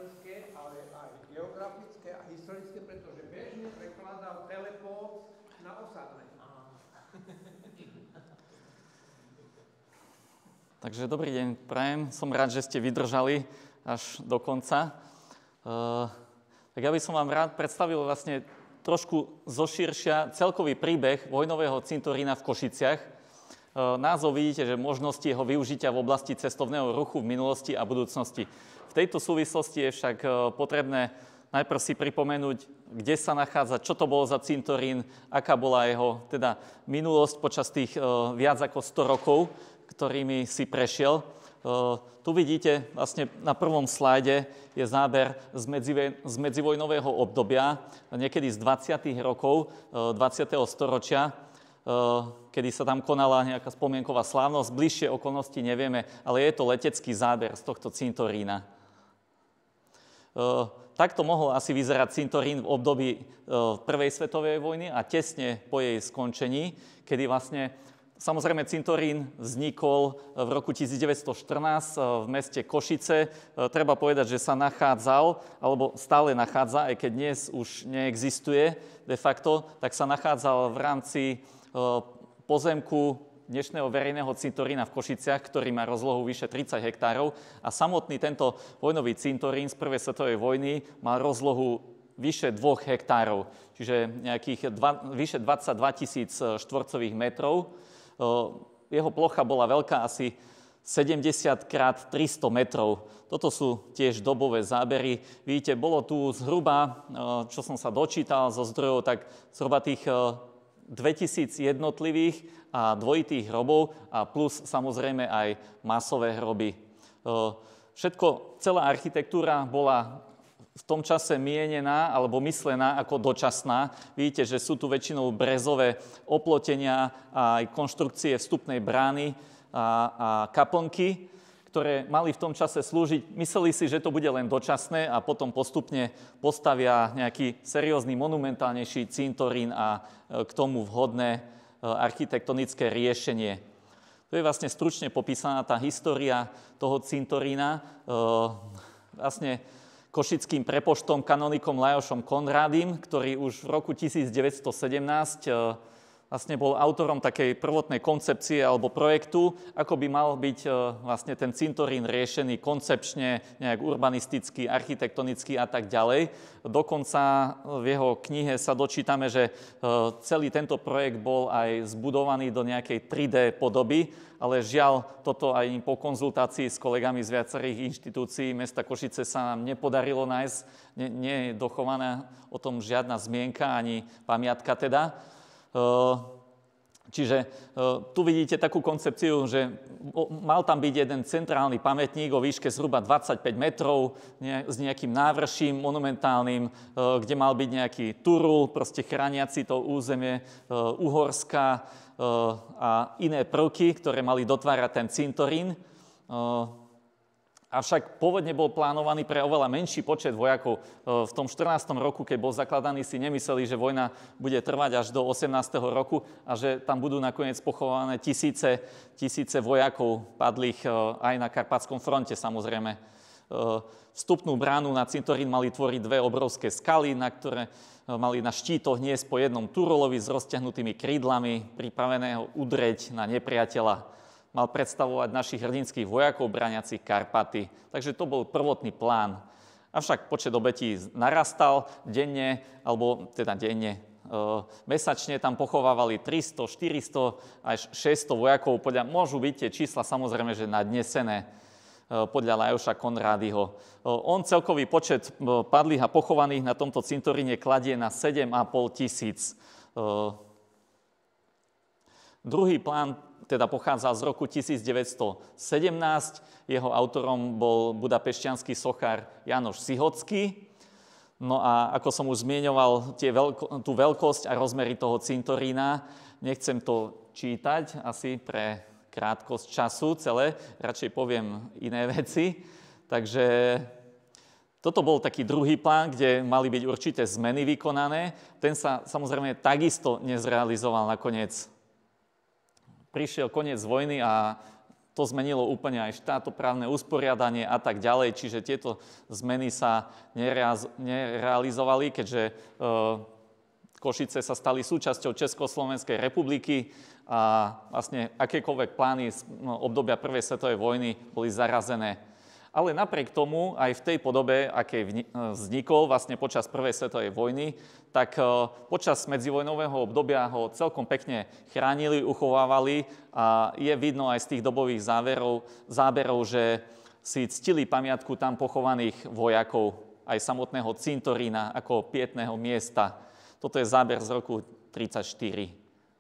umelecké, ale aj geografické a historické, pretože bežne prekladal teleport na osadné. Takže dobrý deň, prajem. Som rád, že ste vydržali až do konca. Tak ja by som vám rád predstavil vlastne trošku zoširšia celkový príbeh vojnového cintorína v Košiciach. Názov vidíte, že možnosti jeho využitia v oblasti cestovného ruchu v minulosti a budúcnosti. V tejto súvislosti je však potrebné najprv si pripomenúť, kde sa nachádza, čo to bolo za cintorín, aká bola jeho teda minulosť počas tých viac ako 100 rokov, ktorými si prešiel. Tu vidíte, vlastne na prvom slajde je záber z medzivojnového obdobia, niekedy z 20. rokov 20. storočia, kedy sa tam konala nejaká spomienková slávnosť. Bližšie okolnosti nevieme, ale je to letecký záber z tohto cintorína. Takto mohol asi vyzerať cintorín v období Prvej svetovej vojny a tesne po jej skončení, kedy vlastne samozrejme cintorín vznikol v roku 1914 v meste Košice. Treba povedať, že sa nachádzal, alebo stále nachádza, aj keď dnes už neexistuje de facto, tak sa nachádzal v rámci pozemku dnešného verejného cintorína v Košiciach, ktorý má rozlohu vyše 30 hektárov. A samotný tento vojnový cintorín z Prvej svetovej vojny má rozlohu vyše 2 hektárov, čiže nejakých vyše 22 000 štvorcových metrov. Jeho plocha bola veľká asi 70 x 300 metrov. Toto sú tiež dobové zábery. Vidíte, bolo tu zhruba, čo som sa dočítal zo zdrojov, tak zhruba tých 2000 jednotlivých a dvojitých hrobov a plus samozrejme aj masové hroby. Celá architektúra bola v tom čase mienená alebo myslená ako dočasná. Vidíte, že sú tu väčšinou brezové oplotenia a aj konštrukcie vstupnej brány a kaplnky, ktoré mali v tom čase slúžiť. Mysleli si, že to bude len dočasné a potom postupne postavia nejaký seriózny, monumentálnejší cintorín a k tomu vhodné architektonické riešenie. To je vlastne stručne popísaná tá história toho cintorína. Vlastne košickým prepoštom kanonikom Lajošom Konrádym, ktorý už v roku 1917 vlastne bol autorom takej prvotnej koncepcie alebo projektu, ako by mal byť vlastne ten cintorín riešený koncepčne, nejak urbanisticky, architektonicky a tak ďalej. Dokonca v jeho knihe sa dočítame, že celý tento projekt bol aj zbudovaný do nejakej 3D podoby, ale žiaľ, toto aj po konzultácii s kolegami z viacerých inštitúcií mesta Košice sa nám nepodarilo nájsť. Nie je dochovaná o tom žiadna zmienka, ani pamiatka teda. Čiže tu vidíte takú koncepciu, že mal tam byť jeden centrálny pamätník o výške zhruba 25 metrov s nejakým návrším monumentálnym, kde mal byť nejaký turul, proste chrániaci to územie Uhorska a iné prvky, ktoré mali dotvárať ten cintorín. Avšak pôvodne bol plánovaný pre oveľa menší počet vojakov. V tom 14. roku, keď bol zakladaný, si nemysleli, že vojna bude trvať až do 18. roku a že tam budú nakoniec pochované tisíce vojakov padlých aj na Karpatskom fronte, samozrejme. Vstupnú bránu na cintorín mali tvoriť 2 obrovské skaly, na ktoré mali na štítoch niesť po jednom turulovi s rozťahnutými krídlami, pripraveného udreť na nepriateľa. Mal predstavovať našich hrdinských vojakov brániacich Karpaty. Takže to bol prvotný plán. Avšak počet obetí narastal denne, mesačne tam pochovávali 300, 400 až 600 vojakov. Môžu byť tie čísla samozrejme, že nadnesené podľa Lajoša Konrádyho. On celkový počet padlých a pochovaných na tomto cintoríne kladie na 7 500. Druhý plán teda pochádzal z roku 1917. Jeho autorom bol budapešťanský sochár Jánoš Sihocký. No a ako som už zmieňoval, tú veľkosť a rozmery toho cintorína, nechcem to čítať asi pre krátkosť času celé, radšej poviem iné veci. Takže toto bol taký druhý plán, kde mali byť určité zmeny vykonané. Ten sa samozrejme takisto nezrealizoval nakoniec. Prišiel koniec vojny a to zmenilo úplne aj štátoprávne usporiadanie a tak ďalej, čiže tieto zmeny sa nerealizovali, keďže Košice sa stali súčasťou Československej republiky a vlastne akékoľvek plány z obdobia Prvej svetovej vojny boli zarazené. Ale napriek tomu, aj v tej podobe, akej vznikol vlastne počas Prvej svetovej vojny, tak počas medzivojnového obdobia ho celkom pekne chránili, uchovávali a je vidno aj z tých dobových záberov, že si ctili pamiatku tam pochovaných vojakov, aj samotného cintorína ako pietného miesta. Toto je záber z roku 1934.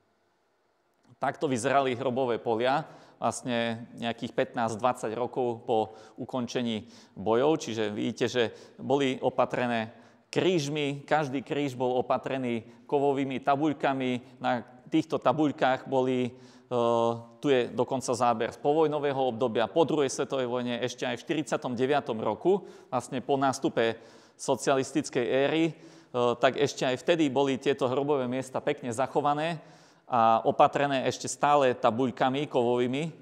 Takto vyzerali hrobové polia, vlastne nejakých 15-20 rokov po ukončení bojov, čiže vidíte, že boli opatrené krížmi, každý kríž bol opatrený kovovými tabuľkami, na týchto tabuľkách boli, tu je dokonca záber z povojnového obdobia, po druhej svetovej vojne, ešte aj v 49. roku, vlastne po nástupe socialistickej éry, tak ešte aj vtedy boli tieto hrobové miesta pekne zachované a opatrené ešte stále tabuľkami kovovými.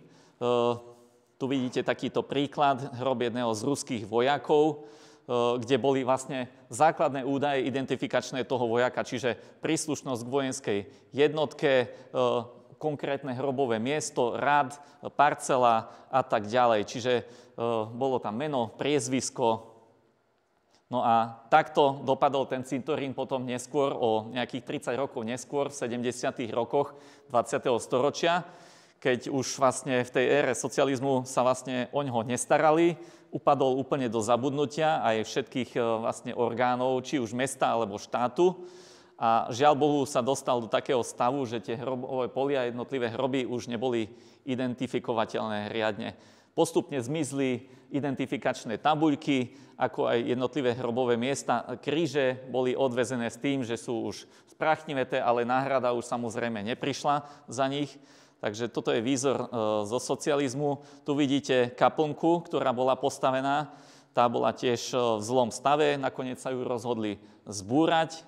Tu vidíte takýto príklad, hrob jedného z ruských vojakov, kde boli vlastne základné údaje identifikačné toho vojaka, čiže príslušnosť k vojenskej jednotke, konkrétne hrobové miesto, rad, parcela a tak ďalej. Čiže bolo tam meno, priezvisko. No a takto dopadol ten cintorín potom neskôr, o nejakých 30 rokov neskôr, v 70. rokoch 20. storočia, keď už vlastne v tej ére socializmu sa vlastne o ňoho nestarali, upadol úplne do zabudnutia aj všetkých vlastne orgánov, či už mesta alebo štátu. A žiaľ Bohu sa dostal do takého stavu, že tie hrobové polia, jednotlivé hroby už neboli identifikovateľné riadne. Postupne zmizli identifikačné tabuľky, ako aj jednotlivé hrobové miesta. Kríže boli odvezené s tým, že sú už spráchniveté, ale náhrada už samozrejme neprišla za nich. Takže toto je výzor zo socializmu. Tu vidíte kaplnku, ktorá bola postavená. Tá bola tiež v zlom stave, nakoniec sa ju rozhodli zbúrať.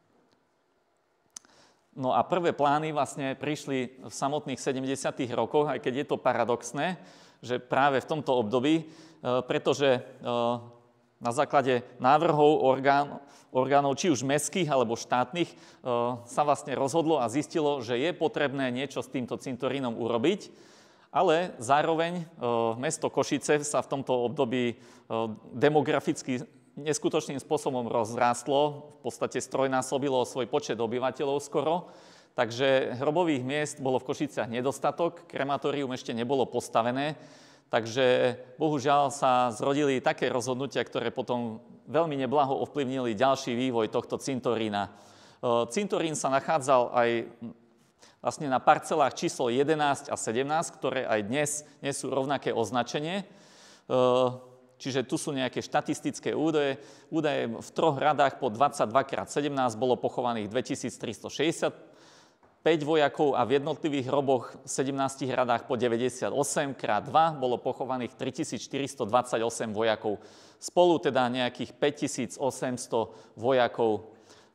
No a prvé plány vlastne prišli v samotných 70. rokoch, aj keď je to paradoxné, že práve v tomto období, pretože na základe návrhov orgánov, či už mestských alebo štátnych, sa vlastne rozhodlo a zistilo, že je potrebné niečo s týmto cintorínom urobiť, ale zároveň mesto Košice sa v tomto období demograficky neskutočným spôsobom rozrástlo, v podstate strojnásobilo svoj počet obyvateľov skoro, takže hrobových miest bolo v Košiciach nedostatok, krematórium ešte nebolo postavené, takže bohužiaľ sa zrodili také rozhodnutia, ktoré potom veľmi neblaho ovplyvnili ďalší vývoj tohto cintorína. Cintorín sa nachádzal aj vlastne na parcelách číslo 11 a 17, ktoré aj dnes nesú rovnaké označenie. Čiže tu sú nejaké štatistické údaje. Údaje v troch radách po 22x17 bolo pochovaných 2365 vojakov a v jednotlivých hroboch v 17 radách po 98x2 bolo pochovaných 3428 vojakov. Spolu teda nejakých 5800 vojakov.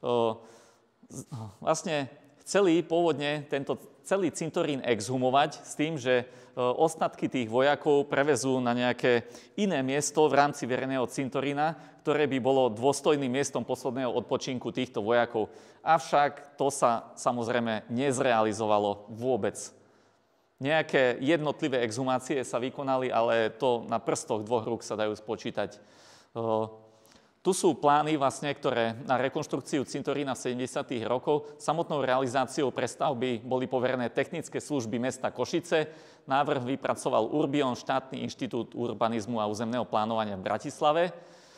Vlastne chceli pôvodne tento celý cintorín exhumovať s tým, že ostatky tých vojakov prevezú na nejaké iné miesto v rámci verejného cintorína, ktoré by bolo dôstojným miestom posledného odpočinku týchto vojakov. Avšak to sa samozrejme nezrealizovalo vôbec. Nejaké jednotlivé exhumácie sa vykonali, ale to na prstoch dvoch rúk sa dajú spočítať. Tu sú plány, vlastne, ktoré na rekonštrukciu cintorína v 70. rokoch. Samotnou realizáciou prestavby boli poverené technické služby mesta Košice. Návrh vypracoval Urbion, štátny inštitút urbanizmu a územného plánovania v Bratislave.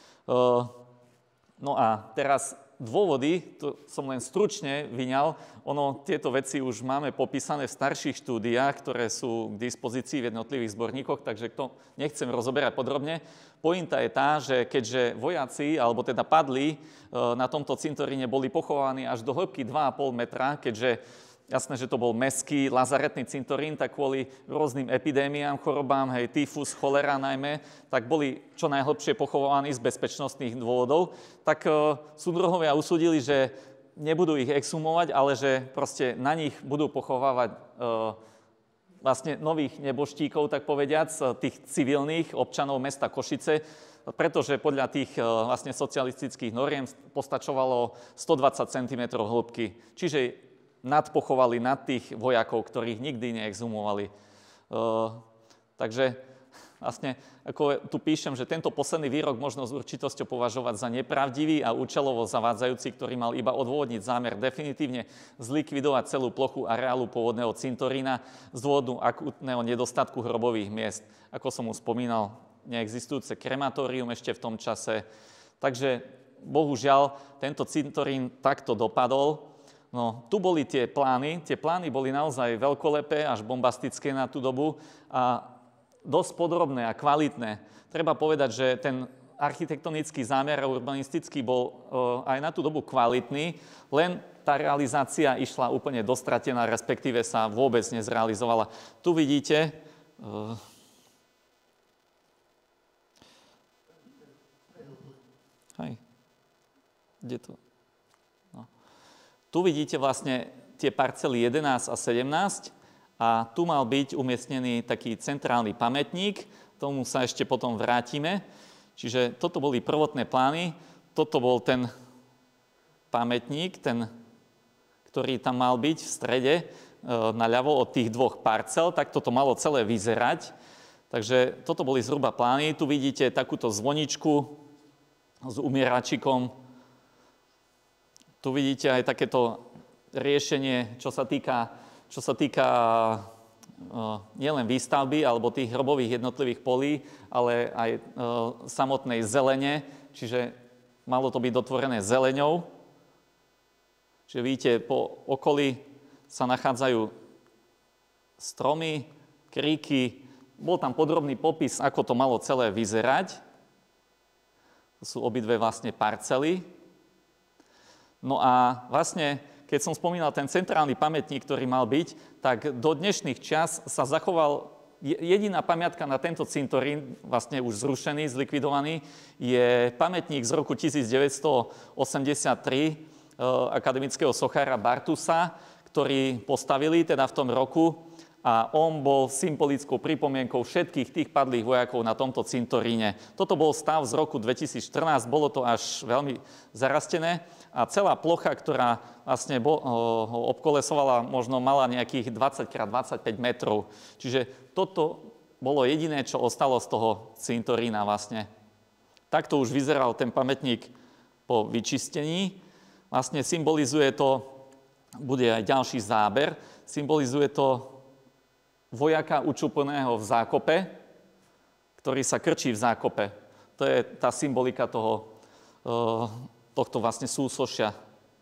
No a teraz dôvody, to som len stručne vyňal, tieto veci už máme popísané v starších štúdiách, ktoré sú k dispozícii v jednotlivých zborníkoch, takže to nechcem rozoberať podrobne. Pointa je tá, že keďže vojaci, alebo teda padli na tomto cintoríne, boli pochovaní až do hĺbky 2,5 metra, keďže jasné, že to bol mestský lazaretný cintorín, tak kvôli rôznym epidémiám, chorobám, tyfus, cholera najmä, tak boli čo najhlbšie pochovaní z bezpečnostných dôvodov. Tak súdruhovia usúdili, že nebudú ich exhumovať, ale že proste na nich budú pochovávať vlastne nových neboštíkov, tak povediac, tých civilných občanov mesta Košice, pretože podľa tých vlastne socialistických noriem postačovalo 120 cm hĺbky. Čiže nadpochovali nad tých vojakov, ktorých nikdy neexhumovali. Takže vlastne, ako tu píšem, že tento posledný výrok možno s určitosťou považovať za nepravdivý a účelovo zavádzajúci, ktorý mal iba odôvodniť zámer definitívne zlikvidovať celú plochu areálu pôvodného cintorína z dôvodu akútneho nedostatku hrobových miest. Ako som už spomínal, neexistujúce krematórium ešte v tom čase. Takže bohužiaľ tento cintorín takto dopadol. No, tu boli tie plány boli naozaj veľkolepé až bombastické na tú dobu a dosť podrobné a kvalitné. Treba povedať, že ten architektonický zámer a urbanistický bol aj na tú dobu kvalitný, len tá realizácia išla úplne dostratená, respektíve sa vôbec nezrealizovala. Tu vidíte... Kde to? No. Tu vidíte vlastne tie parcely 11 a 17 a tu mal byť umiestnený taký centrálny pamätník, tomu sa ešte potom vrátime. Čiže toto boli prvotné plány, toto bol ten pamätník, ktorý tam mal byť v strede, naľavo od tých dvoch parcel, tak toto malo celé vyzerať. Takže toto boli zhruba plány. Tu vidíte takúto zvoničku s umieračikom. Tu vidíte aj takéto riešenie, čo sa týka nielen výstavby alebo tých hrobových jednotlivých polí, ale aj samotnej zelene, čiže malo to byť dotvorené zeleňou. Čiže vidíte, po okolí sa nachádzajú stromy, kríky, bol tam podrobný popis, ako to malo celé vyzerať. To sú obidve vlastne parcely. No a vlastne, keď som spomínal ten centrálny pamätník, ktorý mal byť, tak do dnešných čias sa zachoval jediná pamiatka na tento cintorín, vlastne už zrušený, zlikvidovaný, je pamätník z roku 1983 akademického sochára Bartusa, ktorý postavili teda v tom roku a on bol symbolickou pripomienkou všetkých tých padlých vojakov na tomto cintoríne. Toto bol stav z roku 2014, bolo to až veľmi zarastené a celá plocha, ktorá vlastne ho obkolesovala, možno mala nejakých 20x25 metrov. Čiže toto bolo jediné, čo ostalo z toho cintorína vlastne. Takto už vyzeral ten pamätník po vyčistení. Vlastne symbolizuje to, bude aj ďalší záber, symbolizuje to vojaka učupeného v zákope, ktorý sa krčí v zákope. To je tá symbolika tohto vlastne súsošia.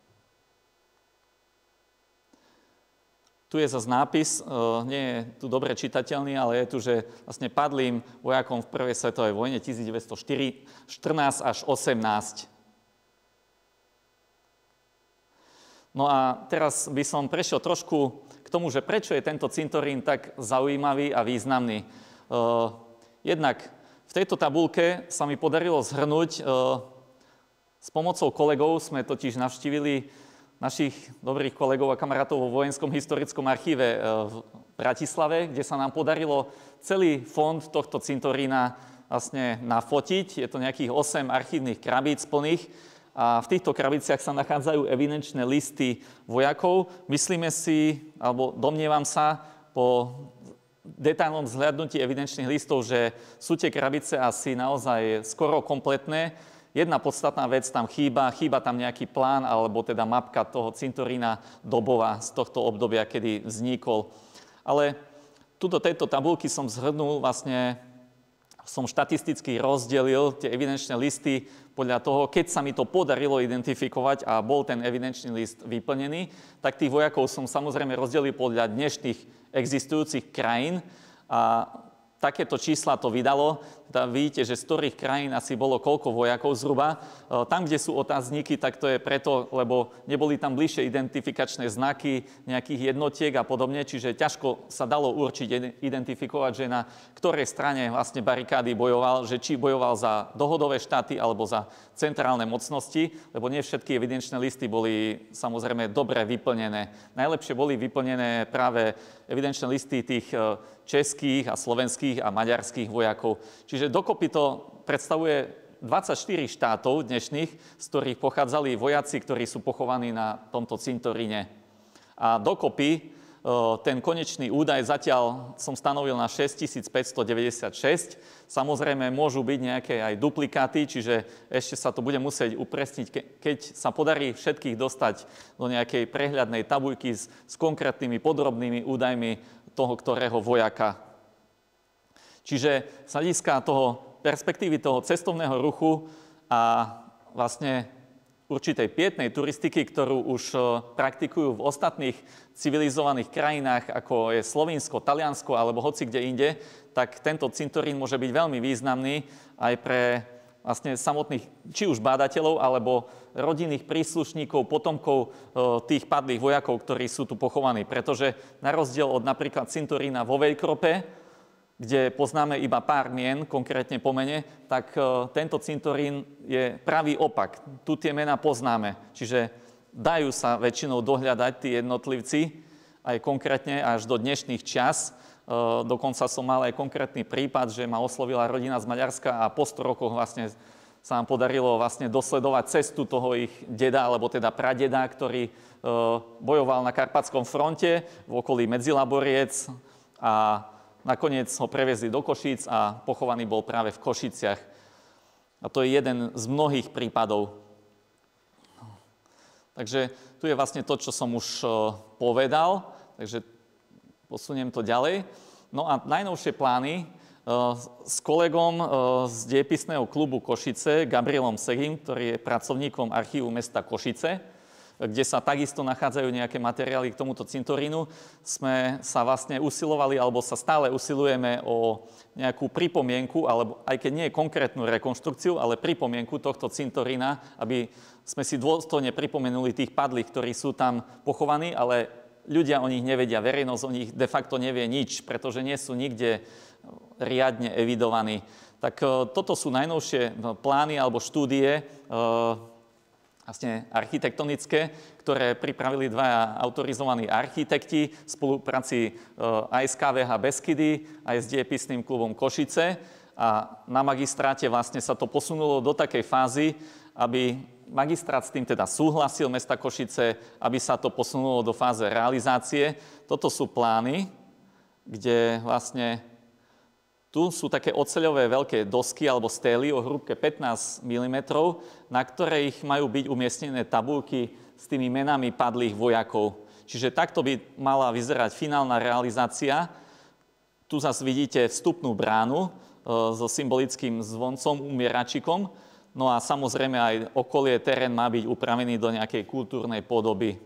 Tu je zase nápis, nie je tu dobre čitateľný, ale je tu, že vlastne padlým vojakom v prvej svetovej vojne 1914 až 18. No a teraz by som prešiel trošku k tomu, že prečo je tento cintorín tak zaujímavý a významný. Jednak v tejto tabuľke sa mi podarilo zhrnúť, s pomocou kolegov sme totiž navštívili našich dobrých kolegov a kamarátov vo Vojenskom historickom archíve v Bratislave, kde sa nám podarilo celý fond tohto cintorína vlastne nafotiť. Je to nejakých 8 archívnych krabíc plných. A v týchto krabiciach sa nachádzajú evidenčné listy vojakov. Myslíme si, alebo domnievam sa, po detailnom zhľadnutí evidenčných listov, že sú tie krabice asi naozaj skoro kompletné. Jedna podstatná vec tam chýba tam nejaký plán, alebo teda mapka toho cintorína dobová z tohto obdobia, kedy vznikol. Ale tu do tejto tabuľky som zhrnul vlastne, som štatisticky rozdelil tie evidenčné listy podľa toho, keď sa mi to podarilo identifikovať a bol ten evidenčný list vyplnený, tak tých vojakov som samozrejme rozdelil podľa dnešných existujúcich krajín a takéto čísla to vydalo. Teda vidíte, že z ktorých krajín asi bolo koľko vojakov zhruba. Tam, kde sú otázniky, tak to je preto, lebo neboli tam bližšie identifikačné znaky nejakých jednotiek a podobne, čiže ťažko sa dalo určiť, identifikovať, že na ktorej strane vlastne barikády bojoval, že či bojoval za dohodové štáty alebo za centrálne mocnosti, lebo nie všetky evidenčné listy boli samozrejme dobre vyplnené. Najlepšie boli vyplnené práve evidenčné listy tých českých a slovenských a maďarských vojakov. Čiže dokopy to predstavuje 24 štátov dnešných, z ktorých pochádzali vojaci, ktorí sú pochovaní na tomto cintoríne. A dokopy ten konečný údaj zatiaľ som stanovil na 6596. Samozrejme môžu byť nejaké aj duplikáty, čiže ešte sa to bude musieť upresniť, keď sa podarí všetkých dostať do nejakej prehľadnej tabuľky s konkrétnymi podrobnými údajmi toho, ktorého vojaka. Čiže z hľadiska toho perspektívy toho cestovného ruchu a vlastne určitej pietnej turistiky, ktorú už praktikujú v ostatných civilizovaných krajinách, ako je Slovinsko, Taliansko alebo hoci kde inde, tak tento cintorín môže byť veľmi významný aj pre vlastne samotných, či už bádateľov, alebo rodinných príslušníkov, potomkov tých padlých vojakov, ktorí sú tu pochovaní. Pretože na rozdiel od napríklad cintorína vo Veľkrope, kde poznáme iba pár mien, konkrétne po mene, tak tento cintorín je pravý opak. Tu tie mená poznáme. Čiže dajú sa väčšinou dohľadať tí jednotlivci, aj konkrétne až do dnešných čias. Dokonca som mal aj konkrétny prípad, že ma oslovila rodina z Maďarska a po 100 rokoch vlastne sa nám podarilo vlastne dosledovať cestu toho ich deda, alebo teda pradeda, ktorý bojoval na Karpatskom fronte v okolí Medzilaboriec a nakoniec ho previezli do Košíc a pochovaný bol práve v Košiciach. A to je jeden z mnohých prípadov. Takže tu je vlastne to, čo som už povedal, takže posuniem to ďalej. No a najnovšie plány s kolegom z Dejepisného klubu Košice, Gabrielom Segim, ktorý je pracovníkom archívu mesta Košice, kde sa takisto nachádzajú nejaké materiály k tomuto cintorínu, sme sa vlastne usilovali, alebo sa stále usilujeme o nejakú pripomienku, alebo aj keď nie je konkrétnu rekonštrukciu, ale pripomienku tohto cintorína, aby sme si dôstojne pripomenuli tých padlých, ktorí sú tam pochovaní, ale ľudia o nich nevedia, verejnosť o nich de facto nevie nič, pretože nie sú nikde riadne evidovaní. Tak toto sú najnovšie plány alebo štúdie vlastne architektonické, ktoré pripravili dvaja autorizovaní architekti v spolupráci aj s KVH Beskydy, aj s Dejepisným klubom Košice. A na magistráte vlastne sa to posunulo do takej fázy, aby magistrát s tým teda súhlasil mesta Košice, aby sa to posunulo do fáze realizácie. Toto sú plány, kde vlastne tu sú také oceľové veľké dosky alebo stély o hrúbke 15 mm, na ktorých majú byť umiestnené tabulky s tými menami padlých vojakov. Čiže takto by mala vyzerať finálna realizácia. Tu zase vidíte vstupnú bránu so symbolickým zvoncom, umieračikom. No a samozrejme aj okolie, terén má byť upravený do nejakej kultúrnej podoby.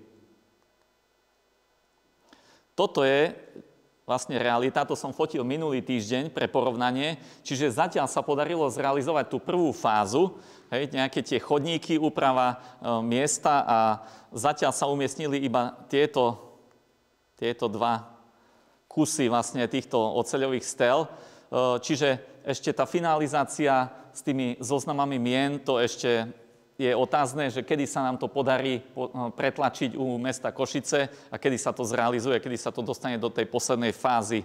Toto je vlastne realita, to som fotil minulý týždeň pre porovnanie, čiže zatiaľ sa podarilo zrealizovať tú prvú fázu, nejaké tie chodníky, úprava miesta a zatiaľ sa umiestnili iba tieto dva kusy vlastne týchto oceľových stel, čiže ešte tá finalizácia s tými zoznamami mien, to ešte je otázne, že kedy sa nám to podarí pretlačiť u mesta Košice a kedy sa to zrealizuje, kedy sa to dostane do tej poslednej fázy.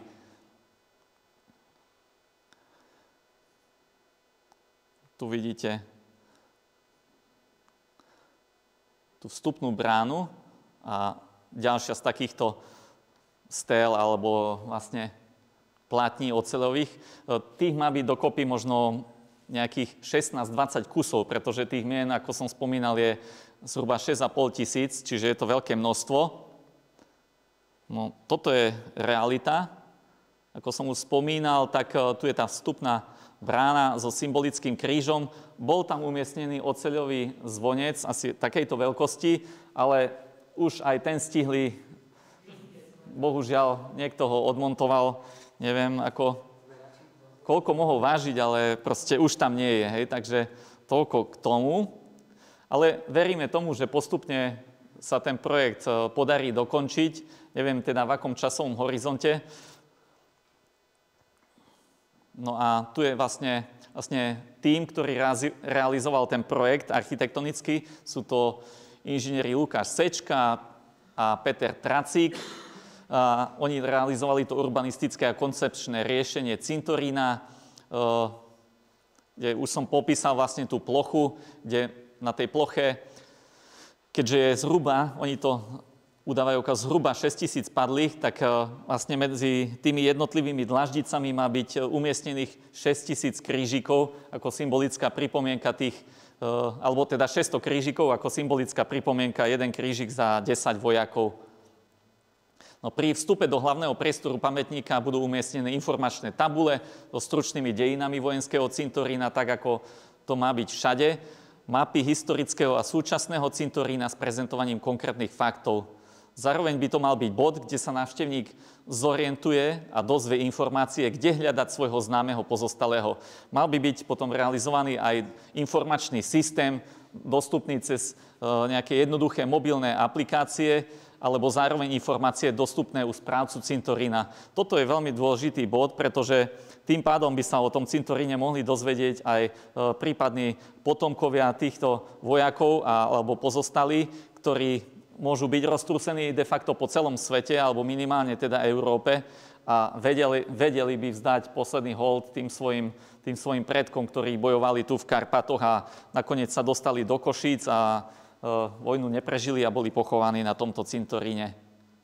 Tu vidíte tú vstupnú bránu a ďalšia z takýchto stél alebo vlastne plátní oceľových. Tých má byť dokopy možno nejakých 16-20 kusov, pretože tých mien, ako som spomínal, je zhruba 6,5 tisíc, čiže je to veľké množstvo. No, toto je realita. Ako som už spomínal, tak tu je tá vstupná brána so symbolickým krížom. Bol tam umiestnený oceľový zvonec, asi takejto veľkosti, ale už aj ten stihli, bohužiaľ, niekto ho odmontoval, neviem ako, koľko mohol vážiť, ale proste už tam nie je, hej, takže toľko k tomu. Ale veríme tomu, že postupne sa ten projekt podarí dokončiť, neviem teda v akom časovom horizonte. No a tu je vlastne tým, ktorý realizoval ten projekt architektonický, sú to inžinieri Lukáš Sečka a Peter Tracík. Oni realizovali to urbanistické a koncepčné riešenie cintorína, kde už som popísal vlastne tú plochu, kde na tej ploche, keďže je zhruba, oni to udávajú ako zhruba 6 000 padlých, tak vlastne medzi tými jednotlivými dlaždicami má byť umiestnených 6 000 krížikov ako symbolická pripomienka tých, alebo teda 600 krížikov ako symbolická pripomienka, jeden krížik za 10 vojakov. No, pri vstupe do hlavného priestoru pamätníka budú umiestnené informačné tabule so stručnými dejinami vojenského cintorína, tak ako to má byť všade, mapy historického a súčasného cintorína s prezentovaním konkrétnych faktov. Zároveň by to mal byť bod, kde sa návštevník zorientuje a dozvie informácie, kde hľadať svojho známeho pozostalého. Mal by byť potom realizovaný aj informačný systém, dostupný cez nejaké jednoduché mobilné aplikácie, alebo zároveň informácie dostupné u správcu cintorína. Toto je veľmi dôležitý bod, pretože tým pádom by sa o tom cintoríne mohli dozvedieť aj prípadní potomkovia týchto vojakov alebo pozostalí, ktorí môžu byť roztrúsení de facto po celom svete, alebo minimálne teda Európe a vedeli by vzdať posledný hold tým svojim predkom, ktorí bojovali tu v Karpatoch a nakoniec sa dostali do Košíc a vojnu neprežili a boli pochovaní na tomto cintoríne.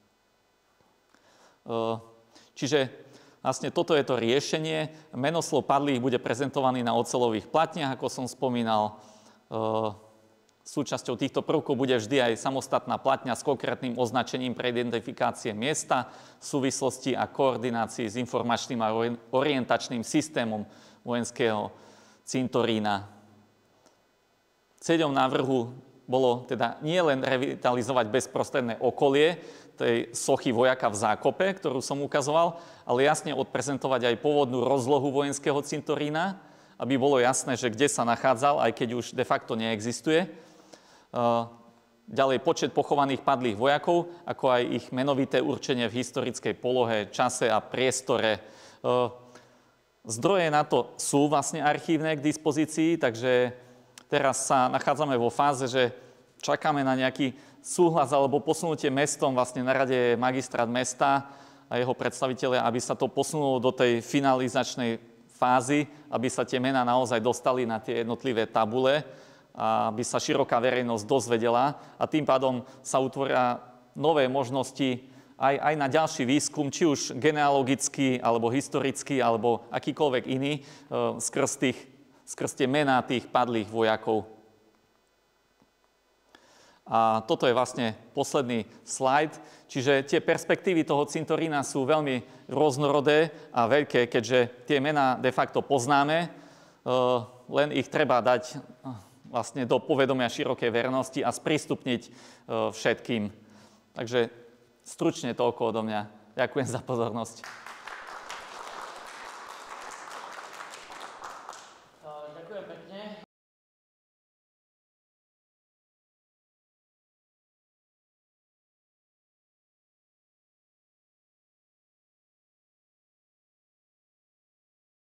Čiže vlastne toto je to riešenie. Menoslov padlých bude prezentovaný na oceľových platniach, ako som spomínal. Súčasťou týchto prvkov bude vždy aj samostatná platňa s konkrétnym označením pre identifikácie miesta, súvislosti a koordinácii s informačným a orientačným systémom vojenského cintorína. Cieľom návrhu bolo teda nie len revitalizovať bezprostredné okolie tej sochy vojaka v Zákope, ktorú som ukazoval, ale jasne odprezentovať aj pôvodnú rozlohu vojenského cintorína, aby bolo jasné, že kde sa nachádzal, aj keď už de facto neexistuje. Ďalej počet pochovaných padlých vojakov, ako aj ich menovité určenie v historickej polohe, čase a priestore. Zdroje na to sú vlastne archívne k dispozícii, takže teraz sa nachádzame vo fáze, že čakáme na nejaký súhlas alebo posunutie mestom. Vlastne na rade je magistrát mesta a jeho predstavitelia, aby sa to posunulo do tej finalizačnej fázy, aby sa tie mená naozaj dostali na tie jednotlivé tabule, aby sa široká verejnosť dozvedela a tým pádom sa utvoria nové možnosti aj na ďalší výskum, či už genealogický, alebo historický, alebo akýkoľvek iný, skrz tie mená tých padlých vojakov. A toto je vlastne posledný slajd, čiže tie perspektívy toho cintorína sú veľmi rôznorodé a veľké, keďže tie mená de facto poznáme, len ich treba dať vlastne do povedomia širokej verejnosti a sprístupniť všetkým. Takže stručne toľko odo mňa. Ďakujem za pozornosť.